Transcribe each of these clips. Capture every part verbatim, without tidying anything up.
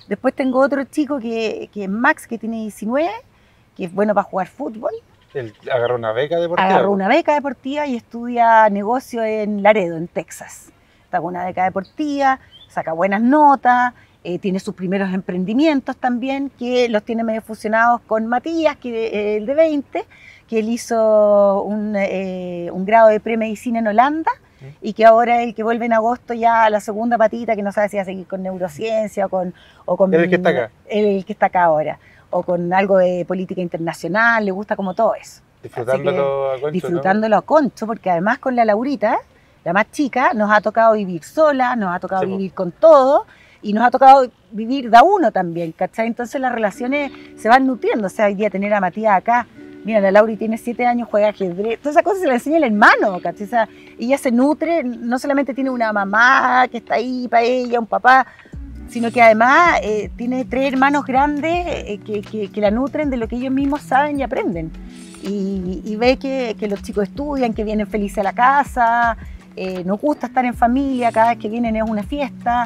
Después tengo otro chico que, que es Max, que tiene diecinueve, que es bueno para jugar fútbol. Él agarró una beca deportiva. Agarró una beca deportiva y estudia negocio en Laredo, en Texas. Está con una beca deportiva, saca buenas notas, eh, tiene sus primeros emprendimientos también, que los tiene medio fusionados con Matías, que eh, el de veinte, que él hizo un, eh, un grado de premedicina en Holanda, y que ahora el que vuelve en agosto ya a la segunda patita, que no sabe si va a seguir con neurociencia o con... O con el que está acá. El, el que está acá ahora. O con algo de política internacional, le gusta como todo eso. Disfrutándolo a Concho. Disfrutándolo, ¿no?, a Concho, porque además con la Laurita, la más chica, nos ha tocado vivir sola, nos ha tocado sí, vivir con todo, y nos ha tocado vivir de a uno también, ¿cachai? Entonces las relaciones se van nutriendo. O sea, hoy día tener a Matías acá, mira, la Lauri tiene siete años, juega ajedrez, todas esas cosas se las enseña el hermano, ¿cachai? O sea, ella se nutre, no solamente tiene una mamá que está ahí para ella, un papá, sino que además eh, tiene tres hermanos grandes eh, que, que, que la nutren de lo que ellos mismos saben y aprenden. Y, y ve que, que los chicos estudian, que vienen felices a la casa, eh, nos gusta estar en familia, cada vez que vienen es una fiesta.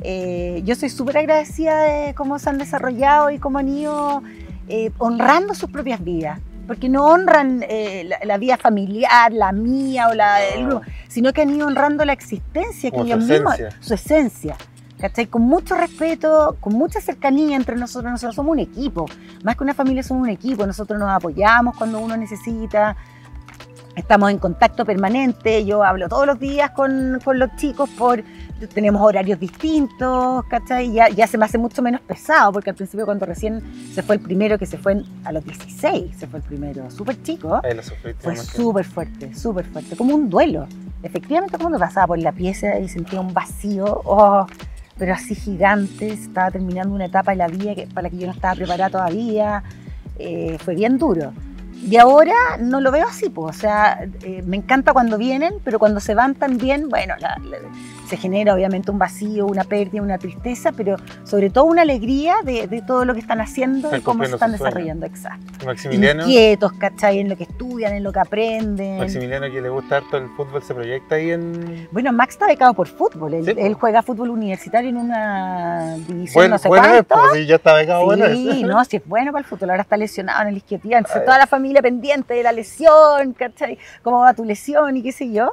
Eh, yo soy súper agradecida de cómo se han desarrollado y cómo han ido eh, honrando sus propias vidas. Porque no honran eh, la, la vida familiar, la mía o la del grupo, sino que han ido honrando la existencia, que ellos mismos, su esencia. ¿Cachai? Con mucho respeto, con mucha cercanía entre nosotros. Nosotros somos un equipo, más que una familia somos un equipo. Nosotros nos apoyamos cuando uno necesita, estamos en contacto permanente. Yo hablo todos los días con, con los chicos, por, tenemos horarios distintos, ¿cachai? Ya, ya se me hace mucho menos pesado, porque al principio cuando recién se fue el primero, que se fue a los dieciséis, se fue el primero, súper chico, Ahí lo sufriste, fue súper fuerte, súper fuerte, como un duelo. Efectivamente, cuando pasaba por la pieza y sentía un vacío, oh, pero así gigante, estaba terminando una etapa de la vida que, para la que yo no estaba preparada todavía, eh, fue bien duro. Y ahora no lo veo así, pues, o sea, eh, me encanta cuando vienen, pero cuando se van también, bueno, la, la, se genera obviamente un vacío, una pérdida, una tristeza, pero sobre todo una alegría de, de todo lo que están haciendo y cómo se están desarrollando, exacto. Maximiliano, inquietos, ¿cachai? En lo que estudian, en lo que aprenden. Maximiliano, que le gusta harto el fútbol, se proyecta ahí en... Bueno, Max está becado por fútbol, él, sí, él juega fútbol universitario en una división, bueno, no sé bueno, cuánto. Pues, sí, ya está becado, sí, bueno. Sí, no, sí es bueno para el fútbol, ahora está lesionado en el isquiotibial, entonces toda la familia pendiente de la lesión, ¿cachai? ¿Cómo va tu lesión y qué sé yo?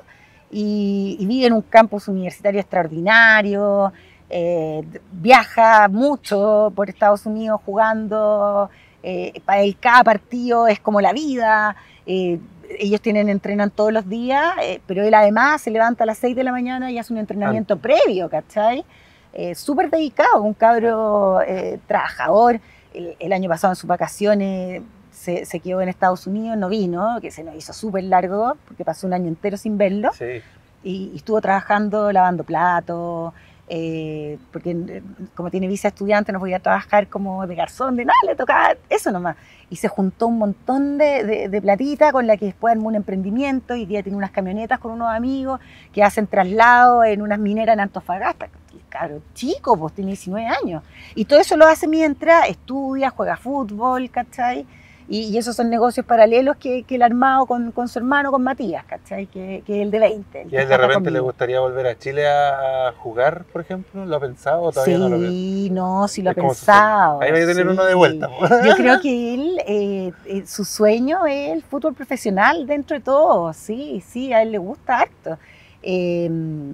Y, y vive en un campus universitario extraordinario, eh, viaja mucho por Estados Unidos jugando, eh, para él cada partido es como la vida, eh, ellos tienen, entrenan todos los días, eh, pero él además se levanta a las seis de la mañana y hace un entrenamiento ah. previo, ¿cachai? Eh, súper dedicado, un cabro eh, trabajador. El, el año pasado en sus vacaciones se, se quedó en Estados Unidos, no vino, que se nos hizo súper largo, porque pasó un año entero sin verlo. Sí. Y, y estuvo trabajando, lavando platos, eh, porque como tiene visa estudiante no podía trabajar como de garzón, de nada, le tocaba eso nomás. Y se juntó un montón de, de, de platita con la que después armó un emprendimiento y ya tiene unas camionetas con unos amigos que hacen traslado en unas mineras en Antofagasta. Claro, chico, pues tiene diecinueve años. Y todo eso lo hace mientras estudia, juega fútbol, ¿cachai? Y, y esos son negocios paralelos que, que él ha armado con, con su hermano, con Matías, ¿cachai? Que, que es el de veinte. El ¿Y a él de repente le gustaría volver a Chile a, a jugar, por ejemplo? ¿Lo ha pensado o todavía sí, no lo piensa? Sí, no, sí lo ha pensado. Ahí va a tener sí. uno de vuelta. Yo creo que él, eh, eh, su sueño es el fútbol profesional dentro de todo. Sí, sí, a él le gusta harto. Eh,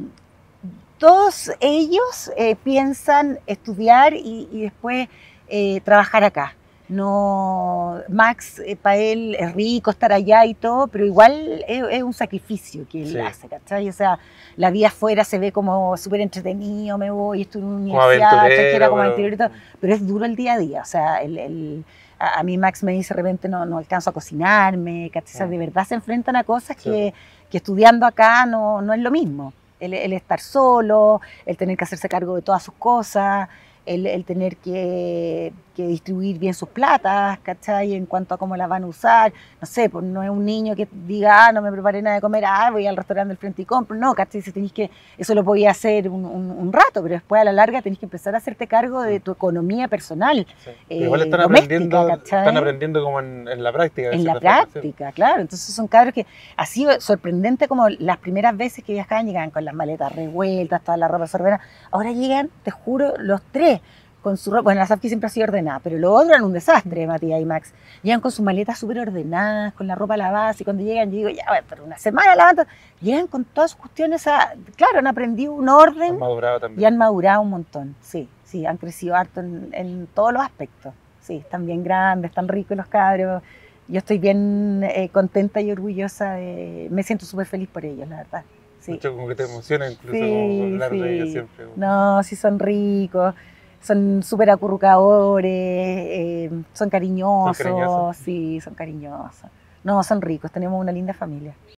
todos ellos eh, piensan estudiar y, y después eh, trabajar acá. No, Max, eh, para él es rico estar allá y todo, pero igual es, es un sacrificio que él sí. hace, ¿cachai? O sea, la vida afuera se ve como súper entretenido, me voy, estoy en una universidad, extranjera, como aventurero, pero es duro el día a día. O sea, el, el, a, a mí Max me dice de repente no, no alcanzo a cocinarme, ¿cachai? O sea, de verdad se enfrentan a cosas sí. que, que estudiando acá no, no es lo mismo. El, el estar solo, el tener que hacerse cargo de todas sus cosas, el, el tener que, que distribuir bien sus platas, ¿cachai? En cuanto a cómo las van a usar. No sé, pues no es un niño que diga, ah, no me preparé nada de comer, ah, voy al restaurante del frente y compro. No, ¿cachai? Si tenés que, eso lo podía hacer un, un, un rato, pero después a la larga tenés que empezar a hacerte cargo de tu economía personal. Sí. Eh, igual están aprendiendo, están aprendiendo como en, en la práctica. En la práctica, claro. Entonces son cabros que ha sido sorprendente como las primeras veces que viajaban llegaban con las maletas revueltas, toda la ropa desordenada. Ahora llegan, te juro, los tres con su ropa. Bueno, la Safki siempre ha sido ordenada, pero los otros eran un desastre, Matías y Max. Llegan con sus maletas súper ordenadas, con la ropa lavada, y cuando llegan, yo digo, ya, bueno, pero una semana lavando. Llegan con todas sus cuestiones, a, claro, han aprendido un orden. Han madurado también. Y han madurado un montón, sí, sí, han crecido harto en, en todos los aspectos. Sí, están bien grandes, están ricos los cabros. Yo estoy bien eh, contenta y orgullosa, de, me siento súper feliz por ellos, la verdad. Sí. Mucho como que te emociona incluso Sí, como hablar sí. de ellos siempre. No, sí son ricos, son súper acurrucadores, eh, son cariñosos, ¿Son cariñosos? Sí, son cariñosos. No, son ricos, tenemos una linda familia.